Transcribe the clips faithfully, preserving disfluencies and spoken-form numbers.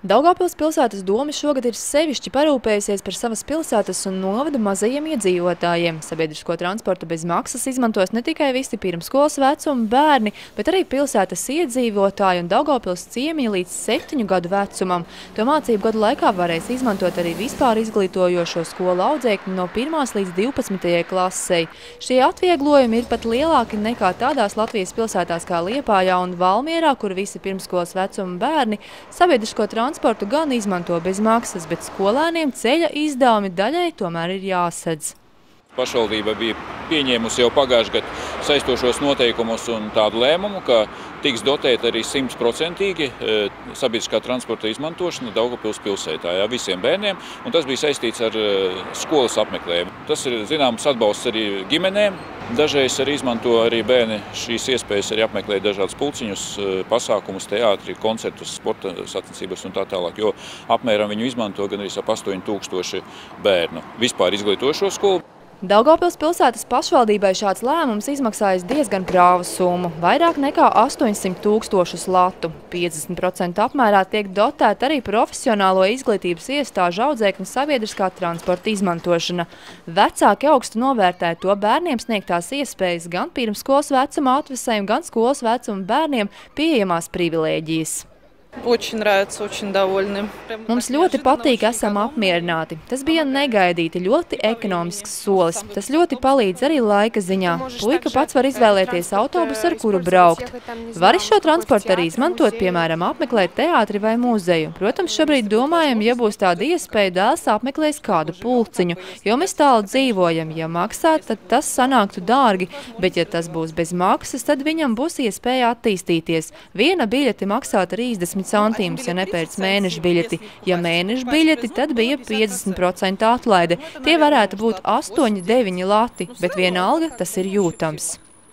Daugavpils pilsētas dome šogad ir sevišķi parūpējusies par savas pilsētas un novada mazajiem iedzīvotājiem. Sabiedrisko transportu bez maksas izmantos ne tikai visi pirmskolas vecuma bērni, bet arī pilsētas iedzīvotāji un Daugavpils ciemi līdz septiņu gadu vecumam. To mācību gadu laikā varēs izmantot arī vispār izglītojošo skolu audzēkņi no pirmās līdz divpadsmitajai klasei. Šie atvieglojumi ir pat lielāki nekā tādās Latvijas pilsētās kā Liepājā un Valmierā, kur visi pirmskolas vecuma bērni sabiedrisko transportu Transportu gan izmanto bez maksas, bet skolēniem ceļa izdevumi daļai tomēr ir jāsedz. Pašvaldība bija pieņēmusi jau pagājušajā gadā saistošos noteikumus un tādu lēmumu, ka tiks dotēta arī simtprocentīgi sabiedriskā transporta izmantošana Daugavpils pilsētā, jā, visiem bērniem, un tas bija saistīts ar skolas apmeklējumu. Tas ir zināms atbalsts arī ģimenēm. Dažreiz arī izmanto arī bērni šīs iespējas arī apmeklēt dažādus pulciņus, pasākumus, teātri, koncertus, sporta sacensības un tā tālāk, jo apmēram viņu izmanto gan arī ap astoņi tūkstoši bērnu. Vispār izglītojošo skolu. Daugavpils pilsētas pašvaldībai šāds lēmums izmaksājas diezgan prāvu summu – vairāk nekā astoņsimt tūkstošus latu. piecdesmit procenti apmērā tiek dotēta arī profesionālo izglītības iestāžu audzēkņu sabiedriskā transporta izmantošana. Vecāki augstu novērtē to bērniem sniegtās iespējas gan pirmskolas vecuma atvesēm, gan skolas vecuma bērniem pieejamās privilēģijas. Очень nравится, очень довольны. Mums ļoti patīk, esam apmierināti. Tas bija negaidīti, ļoti ekonomisks solis. Tas ļoti palīdz arī laika ziņā. Puika pats var izvēlēties autobusu, ar kuru braukt. Var šo transportu arī izmantot, piemēram, apmeklēt teātri vai muzeju. Protams, šobrīd domājam, ja būs tāda iespēja, dēls apmeklēs kādu pulciņu, jo mēs tālu dzīvojam. Ja maksā, tad tas sanāktu dārgi, bet ja tas būs bez maksas, tad viņam būs iespēja attīstīties. Viena biļete maksā trīsdesmit centīmus, ja nepērc mēneša biļeti. Ja mēneša biļeti, tad bija piecdesmit procenti atlaide. Tie varētu būt astoņi, deviņi lati, bet vienalga tas ir jūtams.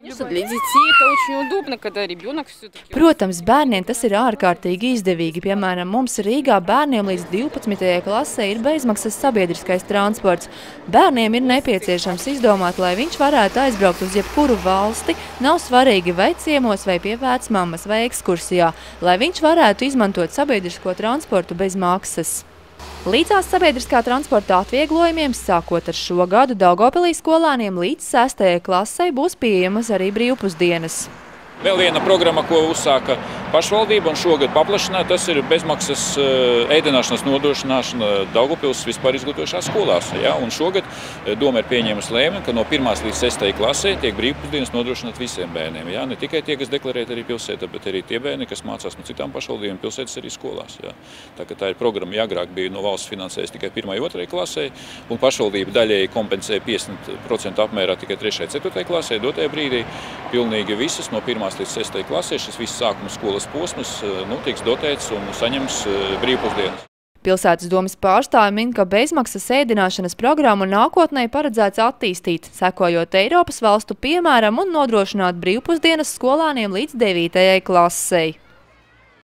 Protams, bērniem tas ir ārkārtīgi izdevīgi. Piemēram, mums Rīgā bērniem līdz divpadsmitajai klasē ir bezmaksas sabiedriskais transports. Bērniem ir nepieciešams izdomāt, lai viņš varētu aizbraukt uz jebkuru valsti, nav svarīgi vai ciemos, vai pie vecmammas, vai ekskursijā, lai viņš varētu izmantot sabiedrisko transportu bez maksas. Līdzās sabiedriskā transporta atvieglojumiem, sākot ar šo gadu, Daugavpilī skolāniem līdz sestajai klasei būs pieejamas arī brīvpusdienas. Vēl viena programma, ko uzsāka pašvaldība un šogad paplašināja, tas ir bezmaksas ēdināšanas nodrošināšana Daugavpils vispār izglītojošās skolās. Ja? Un šogad doma ir pieņēmusi lēmumu, ka no pirmās līdz sestajai klasē tiek brīvpusdienas nodrošināt visiem bērniem. Ja? Ne tikai tie, kas deklarēti arī pilsētā, bet arī tie bērni, kas mācās no citām pašvaldībām pilsētas arī skolās. Ja? Tā, tā ir programma, ja agrāk bija no valsts finansējas tikai pirmai, otrai klasē, un pašvaldība daļēji kompensēja piecdesmit procenti apmērā tikai trešai, ceturtai klasē, dotajā brīdī pilnīgi visas no pirmās līdz sestajai klasē šis viss sākuma skolas posms nu, tiks dotēts un saņems brīvpusdienas. Pilsētas domes pārstāvi min, ka bezmaksas ēdināšanas programmu nākotnē paredzēts attīstīt, sekojot Eiropas valstu piemēram un nodrošināt brīvpusdienas skolāniem līdz devītajai klasei.